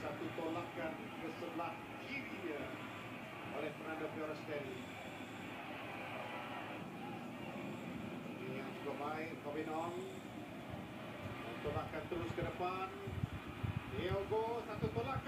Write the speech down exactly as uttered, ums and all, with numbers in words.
satu tolakan ke sebelah kirinya oleh Fernando Fioresteli. Ini yang cukup baik, Kobinong tolakkan terus ke depan. Diogo, satu tolakan